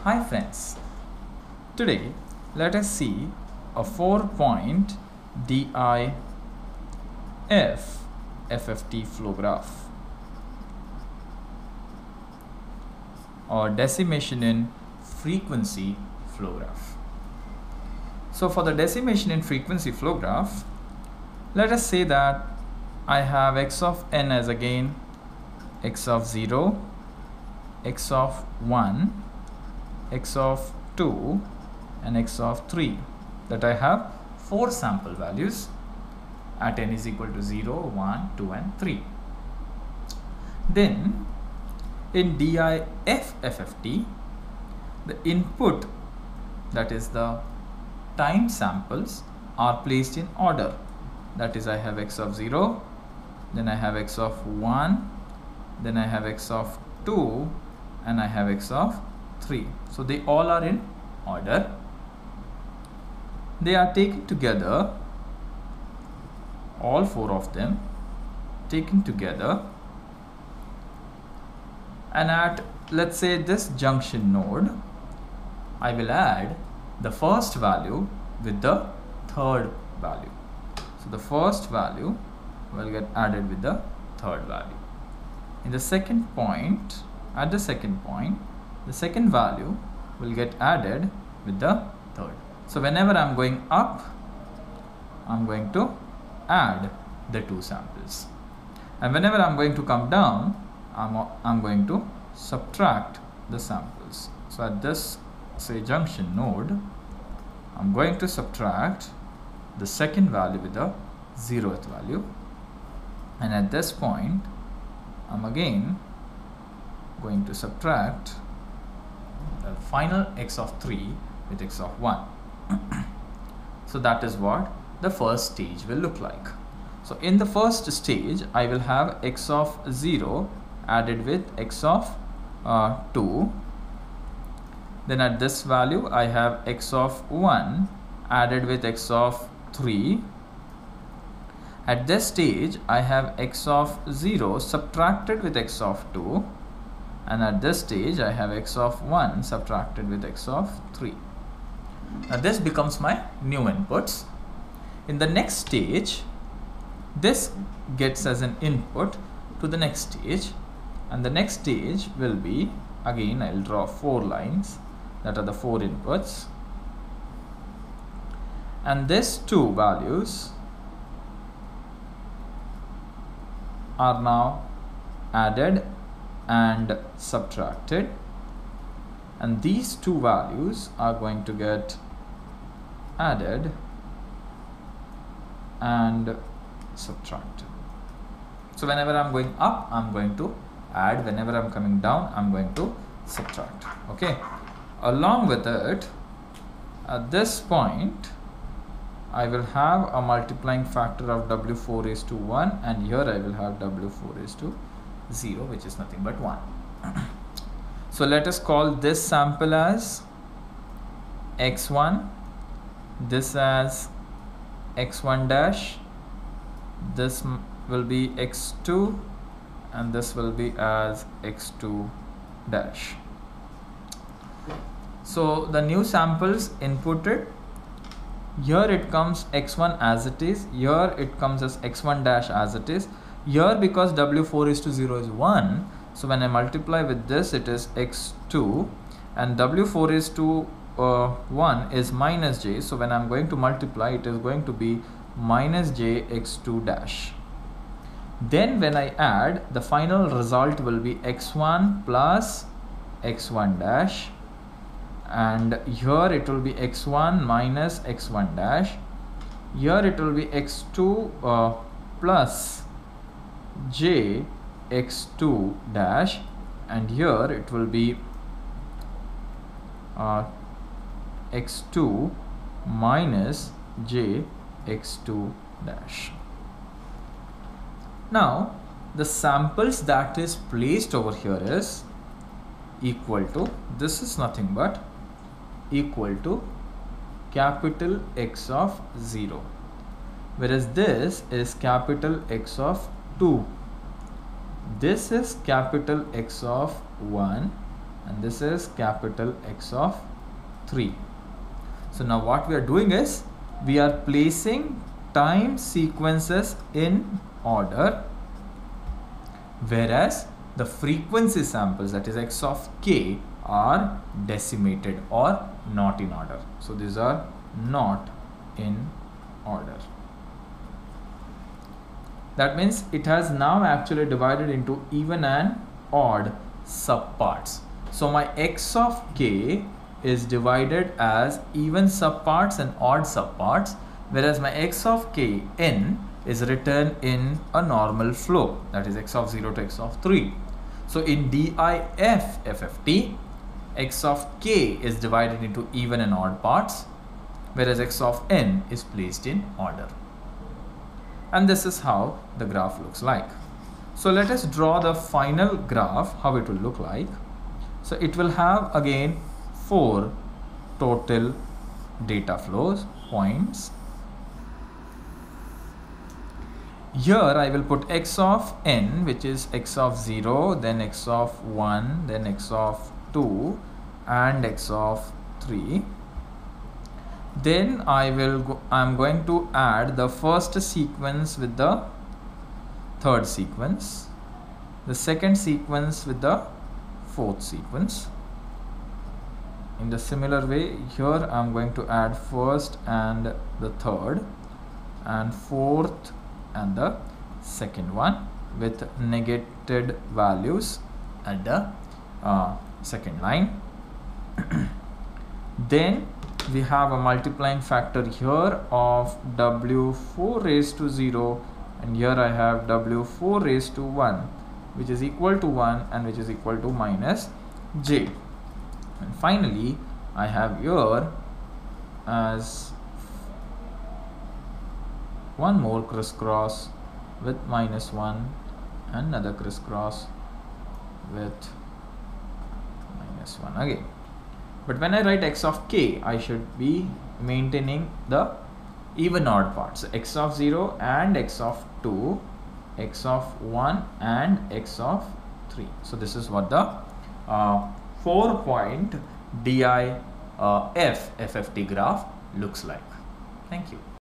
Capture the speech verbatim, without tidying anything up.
Hi friends, today let us see a four point D I F F F T flow graph or decimation in frequency flow graph. So for the decimation in frequency flow graph, let us say that I have x of n as again x of zero, x of one, x of two and x of three, that I have four sample values at n is equal to zero, one, two and three. Then in D I F F F T, the input, that is the time samples, are placed in order. That is, I have x of zero, then I have x of one, then I have x of two and I have x of three. So they all are in order. They are taken together, all four of them taken together, and at, let's say, this junction node, I will add the first value with the third value. So the first value will get added with the third value. In the second point, at the second point, the second value will get added with the third. So whenever I'm going up, I'm going to add the two samples, and whenever I'm going to come down, I'm, I'm going to subtract the samples. So at this, say, junction node, I'm going to subtract the second value with the zeroth value, and at this point I'm again going to subtract the final x of three with x of one. So that is what the first stage will look like. So in the first stage, I will have x of zero added with x of uh, two. Then at this value, I have x of one added with x of three. At this stage, I have x of zero subtracted with x of two. And at this stage, I have x of one subtracted with x of three. Now this becomes my new inputs. In the next stage, this gets as an input to the next stage. And the next stage will be, again, I will draw four lines. That are the four inputs, and these two values are now added and subtracted, and these two values are going to get added and subtracted. So whenever I'm going up, I'm going to add. Whenever I'm coming down, I'm going to subtract. Okay. Along with it, at this point, I will have a multiplying factor of W four raised to one, and here I will have W four raised to zero, which is nothing but one. So let us call this sample as x one, this as x one dash, this will be x two, and this will be as x two dash. So the new samples inputted, here it comes x one as it is, here it comes as x one dash as it is. Here, because W four is to zero is one, so when I multiply with this, it is x two, and W four is to uh, one is minus j, so when I'm going to multiply, it is going to be minus j x two dash. Then when I add, the final result will be x one plus x one dash, and here it will be x one minus x one dash. Here it will be x two uh, plus j x two dash, and here it will be uh, x two minus j x two dash. Now the samples that is placed over here is equal to, this is nothing but equal to capital X of zero, whereas this is capital X of two. This is capital X of one and this is capital X of three. So now what we are doing is we are placing time sequences in order, whereas the frequency samples, that is X of k, are decimated or not in order. So these are not in order. That means it has now actually divided into even and odd subparts. So my X of k is divided as even subparts and odd subparts, whereas my X of k n is written in a normal flow, that is X of zero to X of three. So in D I F F F T, X of k is divided into even and odd parts, whereas X of n is placed in order. And this is how the graph looks like. So let us draw the final graph, how it will look like. So it will have again four total data flows, points. Here I will put X of n, which is X of zero, then X of one, then X of two, and X of three. Then I will go, I'm going to add the first sequence with the third sequence, the second sequence with the fourth sequence. In the similar way, here I'm going to add first and the third, and fourth and the second one with negated values at the uh, second line. Then we have a multiplying factor here of W four raised to zero, and here I have W four raised to one, which is equal to one and which is equal to minus j. And finally I have here as one more crisscross with minus one, and another crisscross with minus one again. But when I write X of k, I should be maintaining the even odd parts, so X of zero and X of two, X of one and X of three. So this is what the uh, four point D I F F F T graph looks like. Thank you.